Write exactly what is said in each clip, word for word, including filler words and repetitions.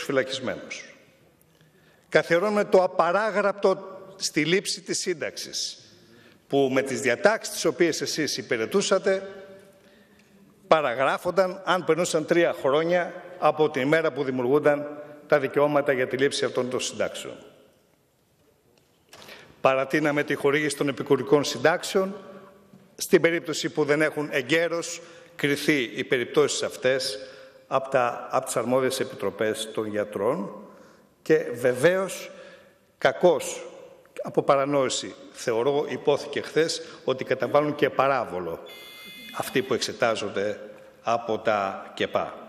φυλακισμένους. Καθιερώνουμε το απαράγραπτο στη λήψη της σύνταξης, που με τις διατάξεις τις οποίες εσείς υπηρετούσατε παραγράφονταν αν περνούσαν τρία χρόνια από την ημέρα που δημιουργούνταν τα δικαιώματα για τη λήψη αυτών των συντάξεων. Παρατείναμε τη χορήγηση των επικουρικών συντάξεων στην περίπτωση που δεν έχουν εγκαίρως κριθεί οι περιπτώσεις αυτές από, τα, από τις αρμόδιες επιτροπές των γιατρών και βεβαίως κακώς από παρανόηση θεωρώ υπόθηκε χθες ότι καταβάλουν και παράβολο αυτοί που εξετάζονται από τα ΚΕΠΑ.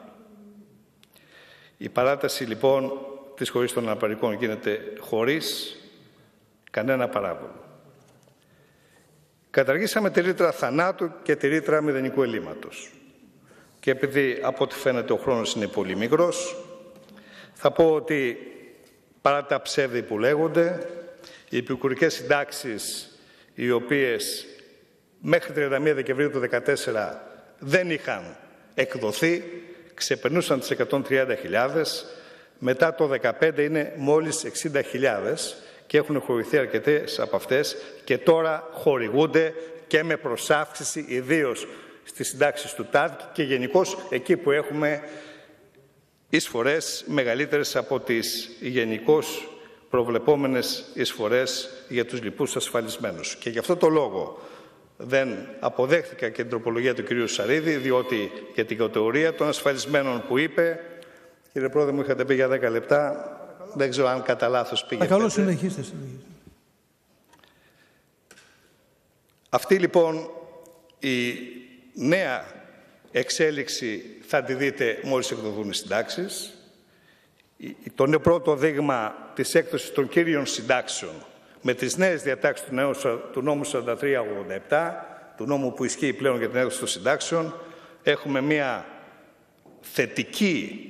Η παράταση λοιπόν της χωρίς των αναπαρικών γίνεται χωρίς κανένα παράβολο. Καταργήσαμε τη ρήτρα θανάτου και τη ρήτρα μηδενικού ελλείμματος. Και επειδή από ό,τι φαίνεται ο χρόνος είναι πολύ μικρός, θα πω ότι παρά τα ψεύδη που λέγονται, οι επικουρικές συντάξεις οι οποίες μέχρι τριάντα μία Δεκεμβρίου του δύο χιλιάδες δεκατέσσερα δεν είχαν εκδοθεί, ξεπερνούσαν τις εκατόν τριάντα χιλιάδες, μετά το δύο χιλιάδες δεκαπέντε είναι μόλις εξήντα χιλιάδες και έχουν χορηγηθεί αρκετές από αυτές και τώρα χορηγούνται και με προσάυξηση, ιδίως στις συντάξεις του ΤΑΔ και γενικώς εκεί που έχουμε εισφορές μεγαλύτερες από τις γενικώς προβλεπόμενες εισφορές για τους λοιπούς ασφαλισμένους. Και γι' αυτό το λόγο δεν αποδέχθηκα και την τροπολογία του κυρίου Σαρίδη, διότι για την κατηγορία των ασφαλισμένων που είπε, κύριε Πρόεδρε, μου είχατε πει για δέκα λεπτά, δεν ξέρω αν κατά λάθος πήγε. Παρακαλώ, συνεχίστε, συνεχίστε. Αυτή λοιπόν η νέα εξέλιξη θα τη δείτε μόλις εκδοθούν οι συντάξεις. Το πρώτο δείγμα της έκδοσης των κύριων συντάξεων με τις νέες διατάξεις του, νέου, του νόμου σαράντα τρία ογδόντα επτά, του νόμου που ισχύει πλέον για την έκδοση των συντάξεων, έχουμε μια θετική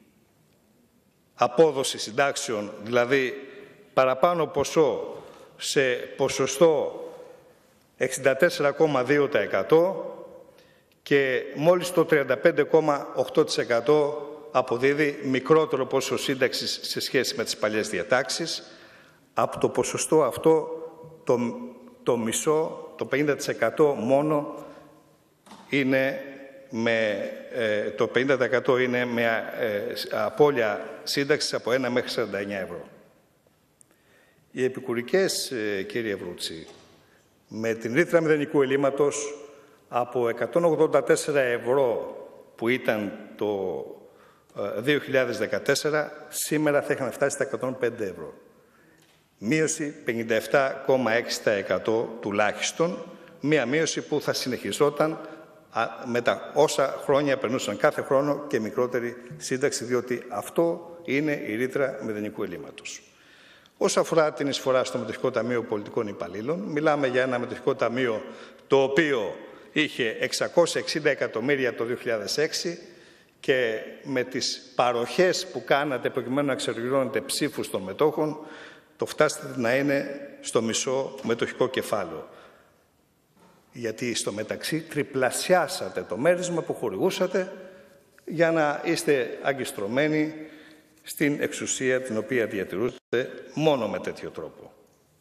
απόδοση συντάξεων, δηλαδή παραπάνω ποσό σε ποσοστό εξήντα τέσσερα κόμμα δύο τοις εκατό και μόλις το τριάντα πέντε κόμμα οκτώ τοις εκατό αποδίδει μικρότερο ποσό σύνταξης σε σχέση με τις παλιές διατάξεις. Από το ποσοστό αυτό το, το μισό, το πενήντα τοις εκατό μόνο είναι με, ε, το πενήντα τοις εκατό είναι με ε, απώλεια σύνταξης από ένα μέχρι σαράντα εννέα ευρώ. Οι επικουρικές, ε, κύριε Βρούτση, με την ρήτρα μηδενικού ελλείμματος από εκατόν ογδόντα τέσσερα ευρώ που ήταν το ε, δύο χιλιάδες δεκατέσσερα, σήμερα θα είχαν φτάσει στα εκατόν πέντε ευρώ. Μείωση πενήντα επτά κόμμα έξι τοις εκατό τουλάχιστον, μία μείωση που θα συνεχιζόταν με τα όσα χρόνια περνούσαν κάθε χρόνο και μικρότερη σύνταξη, διότι αυτό είναι η ρήτρα μηδενικού ελλείμματος. Όσον αφορά την εισφορά στο Μετοχικό Ταμείο Πολιτικών Υπαλλήλων, μιλάμε για ένα μετοχικό ταμείο το οποίο είχε εξακόσια εξήντα εκατομμύρια το δύο χιλιάδες έξι και με τις παροχές που κάνατε προκειμένου να εξεργυρώνετε ψήφους των μετόχων, το φτάσατε να είναι στο μισό μετοχικό κεφάλαιο. Γιατί στο μεταξύ τριπλασιάσατε το μέρισμα που χορηγούσατε για να είστε αγκιστρωμένοι στην εξουσία την οποία διατηρούσατε μόνο με τέτοιο τρόπο.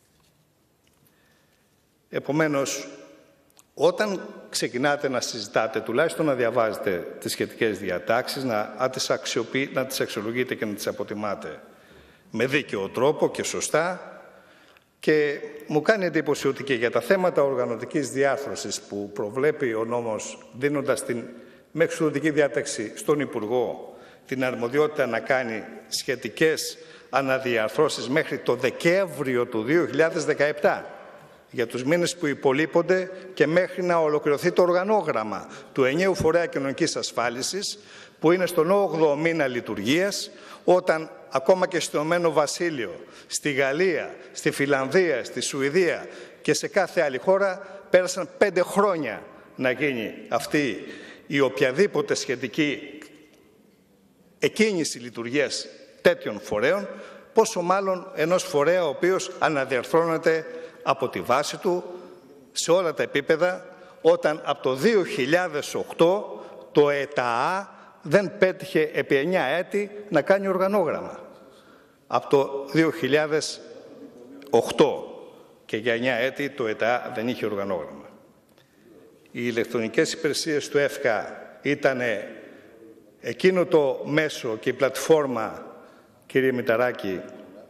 Επομένως, όταν ξεκινάτε να συζητάτε, τουλάχιστον να διαβάζετε τις σχετικές διατάξεις, να, να, τις, αξιοποιεί, να τις αξιολογείτε και να τις αποτιμάτε με δίκαιο τρόπο και σωστά. Και μου κάνει εντύπωση ότι και για τα θέματα οργανωτικής διάρθρωσης που προβλέπει ο νόμος, δίνοντας την με εξουδοτική διάταξη στον Υπουργό την αρμοδιότητα να κάνει σχετικές αναδιαρθρώσεις μέχρι το Δεκέμβριο του δύο χιλιάδες δεκαεπτά, για τους μήνες που υπολείπονται και μέχρι να ολοκληρωθεί το οργανόγραμμα του ενιαίου φορέα κοινωνικής ασφάλισης, που είναι στον όγδοο μήνα λειτουργίας, όταν ακόμα και στο Ηνωμένο Βασίλειο, στη Γαλλία, στη Φιλανδία, στη Σουηδία και σε κάθε άλλη χώρα πέρασαν πέντε χρόνια να γίνει αυτή η οποιαδήποτε σχετική εκκίνηση λειτουργίας τέτοιων φορέων, πόσο μάλλον ενός φορέα ο οποίος αναδιαρθρώνεται από τη βάση του σε όλα τα επίπεδα, όταν από το δύο χιλιάδες οκτώ το ΕΤΑΑ δεν πέτυχε επί εννιά έτη να κάνει οργανόγραμμα. Από το δύο χιλιάδες οκτώ και για εννιά έτη το ΕΤΑ δεν είχε οργανόγραμμα. Οι ηλεκτρονικές υπηρεσίες του ΕΦΚΑ ήταν εκείνο το μέσο και η πλατφόρμα, κύριε Μηταράκη,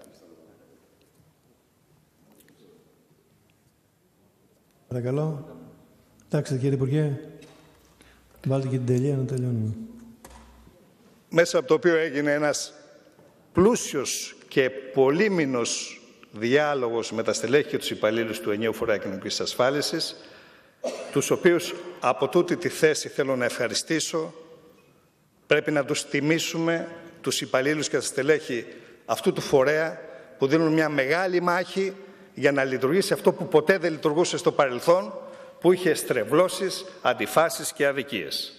παρακαλώ. Εντάξει, κύριε Υπουργέ, βάλτε και την τελεία να τελειώνουμε. Μέσα από το οποίο έγινε ένας πλούσιος και πολύμηνος διάλογος με τα στελέχη και τους υπαλλήλους του ενιαίου φορέα κοινωνικής ασφάλισης, τους οποίους από τούτη τη θέση θέλω να ευχαριστήσω. Πρέπει να τους τιμήσουμε, τους υπαλλήλους και τα στελέχη αυτού του φορέα που δίνουν μια μεγάλη μάχη για να λειτουργήσει αυτό που ποτέ δεν λειτουργούσε στο παρελθόν, που είχε στρεβλώσεις, αντιφάσεις και αδικίες.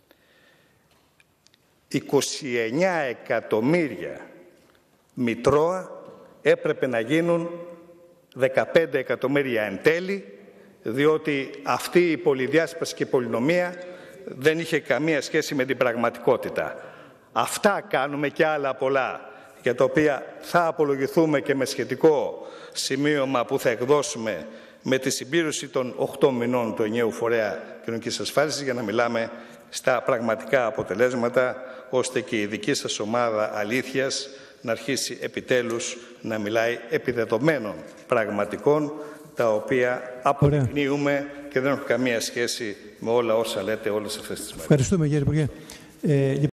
είκοσι εννιά εκατομμύρια μητρώα έπρεπε να γίνουν δεκαπέντε εκατομμύρια εν τέλει, διότι αυτή η πολυδιάσπαση και η πολυνομία δεν είχε καμία σχέση με την πραγματικότητα. Αυτά κάνουμε και άλλα πολλά, για τα οποία θα απολογηθούμε και με σχετικό σημείωμα που θα εκδώσουμε με τη συμπλήρωση των οκτώ μηνών του ενιαίου φορέα κοινωνικής ασφάλισης, για να μιλάμε στα πραγματικά αποτελέσματα, ώστε και η δική σας ομάδα αλήθειας να αρχίσει επιτέλους να μιλάει επί δεδομένων πραγματικών, τα οποία αποδεικνύουμε και δεν έχουν καμία σχέση με όλα όσα λέτε όλες αυτές τις μέρες. Ευχαριστούμε, κύριε Υπουργέ. Ε,